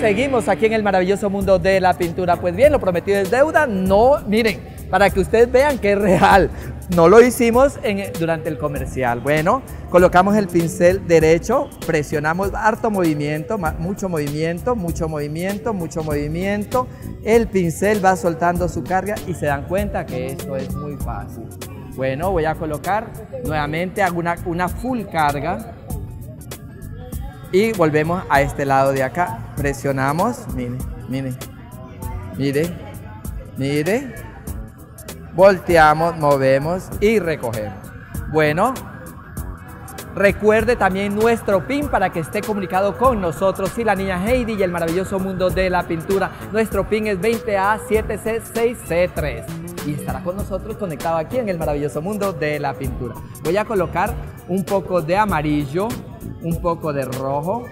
seguimos aquí en el maravilloso mundo de la pintura. Pues bien, lo prometido es deuda. No, miren, para que ustedes vean que es real. No lo hicimos durante el comercial. Bueno, colocamos el pincel derecho, presionamos harto movimiento, mucho movimiento, mucho movimiento, mucho movimiento. El pincel va soltando su carga y se dan cuenta que esto es muy fácil. Bueno, voy a colocar nuevamente, hago una full carga. Y volvemos a este lado de acá, presionamos, mire, mire, mire, mire, volteamos, movemos y recogemos. Bueno, recuerde también nuestro PIN para que esté comunicado con nosotros y la niña Heidi y el maravilloso mundo de la pintura. Nuestro PIN es 20A7C6C3 y estará con nosotros conectado aquí en el maravilloso mundo de la pintura. Voy a colocar un poco de amarillo, un poco de rojo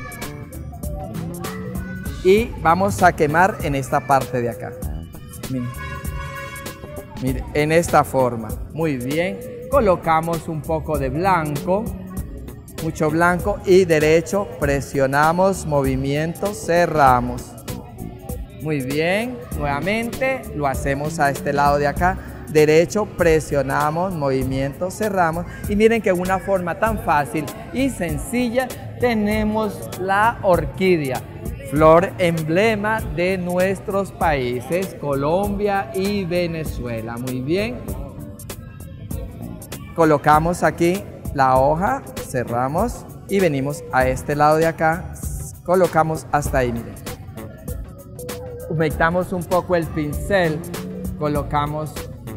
y vamos a quemar en esta parte de acá. Mire, mire, en esta forma. Muy bien. Colocamos un poco de blanco, mucho blanco y derecho. Presionamos, movimiento, cerramos. Muy bien. Nuevamente lo hacemos a este lado de acá. Derecho, presionamos, movimiento, cerramos y miren que de una forma tan fácil y sencilla tenemos la orquídea, flor emblema de nuestros países, Colombia y Venezuela. Muy bien, colocamos aquí la hoja, cerramos y venimos a este lado de acá, colocamos hasta ahí, miren. Humectamos un poco el pincel, colocamos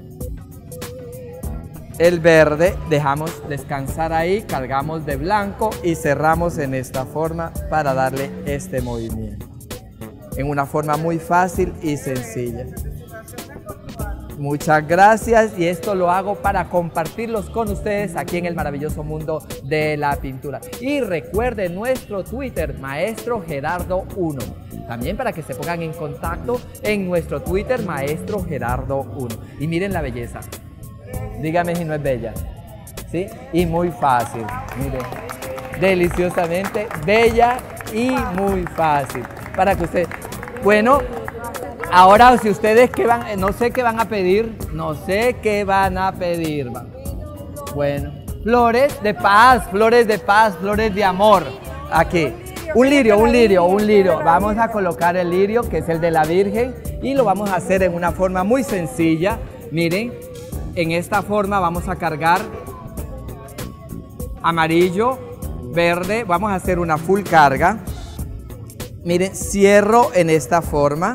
el verde, dejamos descansar ahí, cargamos de blanco y cerramos en esta forma para darle este movimiento. En una forma muy fácil y sencilla. Muchas gracias y esto lo hago para compartirlos con ustedes aquí en el maravilloso mundo de la pintura. Y recuerden nuestro Twitter, Maestro Gerardo 1. También para que se pongan en contacto en nuestro Twitter, Maestro Gerardo 1. Y miren la belleza. Dígame si no es bella, ¿sí? Y muy fácil, miren, deliciosamente bella y muy fácil, para que ustedes, bueno, ahora si ustedes qué van, no sé qué van a pedir, bueno, flores de paz, flores de amor, aquí, un lirio, vamos a colocar el lirio que es el de la Virgen y lo vamos a hacer en una forma muy sencilla, miren. En esta forma vamos a cargar amarillo, verde, vamos a hacer una full carga. Miren, cierro en esta forma.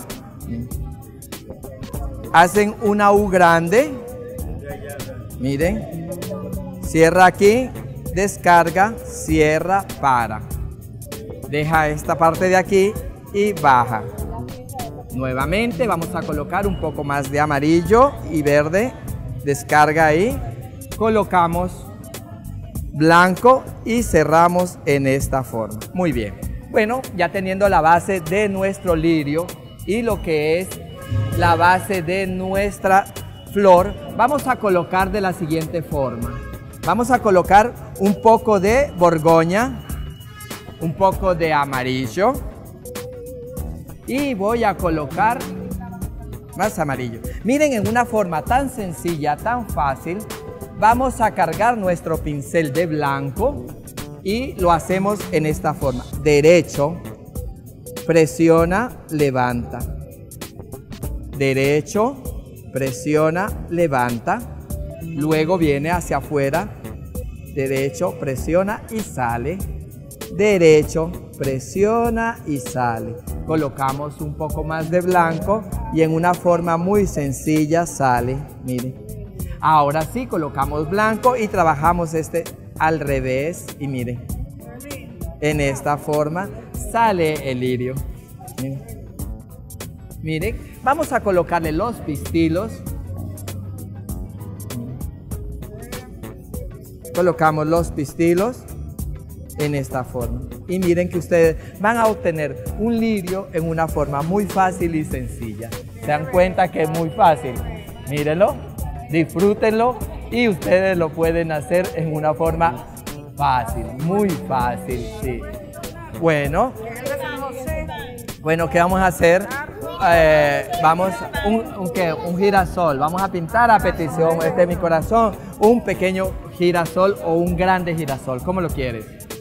Hacen una U grande. Miren, cierra aquí, descarga, cierra, para. Deja esta parte de aquí y baja. Nuevamente vamos a colocar un poco más de amarillo y verde. Descarga ahí, colocamos blanco y cerramos en esta forma. Muy bien. Bueno, ya teniendo la base de nuestro lirio y lo que es la base de nuestra flor, vamos a colocar de la siguiente forma. Vamos a colocar un poco de borgoña, un poco de amarillo y voy a colocar más amarillo. Miren, en una forma tan sencilla, tan fácil, vamos a cargar nuestro pincel de blanco y lo hacemos en esta forma. Derecho, presiona, levanta. Derecho, presiona, levanta. Luego viene hacia afuera. Derecho, presiona y sale. Derecho, presiona y sale. Colocamos un poco más de blanco y en una forma muy sencilla sale, miren. Ahora sí, colocamos blanco y trabajamos este al revés y miren. En esta forma sale el lirio. Miren. Miren, vamos a colocarle los pistilos. Colocamos los pistilos en esta forma. Y miren que ustedes van a obtener un lirio en una forma muy fácil y sencilla. ¿Se dan cuenta que es muy fácil? Mírenlo, disfrútenlo y ustedes lo pueden hacer en una forma fácil, muy fácil, sí. Bueno, Bueno, ¿qué vamos a hacer? Un girasol. Vamos a pintar a petición, este es mi corazón, un pequeño girasol o un grande girasol. ¿Cómo lo quieres?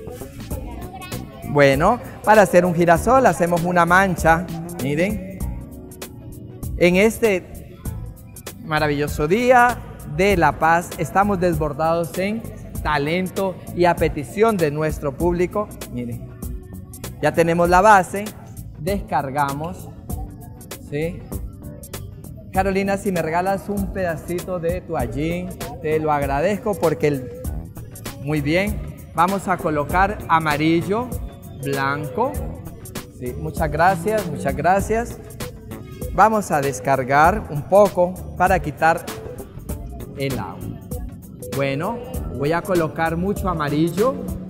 Bueno, para hacer un girasol hacemos una mancha. Miren. En este maravilloso día de La Paz estamos desbordados en talento y a petición de nuestro público. Miren, ya tenemos la base. Descargamos, ¿sí? Carolina, si me regalas un pedacito de toallín, te lo agradezco porque muy bien. Vamos a colocar amarillo, blanco, ¿sí? Muchas gracias, muchas gracias. Vamos a descargar un poco para quitar el agua. Bueno, voy a colocar mucho amarillo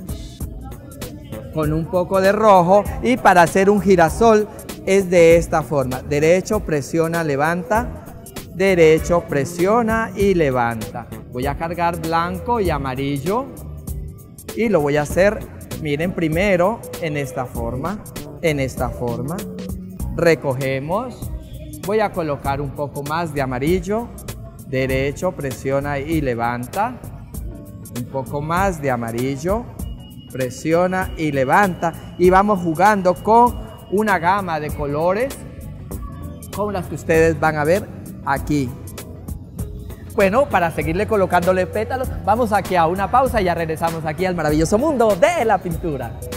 con un poco de rojo, y para hacer un girasol es de esta forma: derecho, presiona, levanta, derecho, presiona y levanta. Voy a cargar blanco y amarillo y lo voy a hacer, miren, primero en esta forma, recogemos, voy a colocar un poco más de amarillo, derecho, presiona y levanta, un poco más de amarillo, presiona y levanta, y vamos jugando con una gama de colores como las que ustedes van a ver aquí. Bueno, para seguirle colocándole pétalos, vamos aquí a una pausa y ya regresamos aquí al maravilloso mundo de la pintura.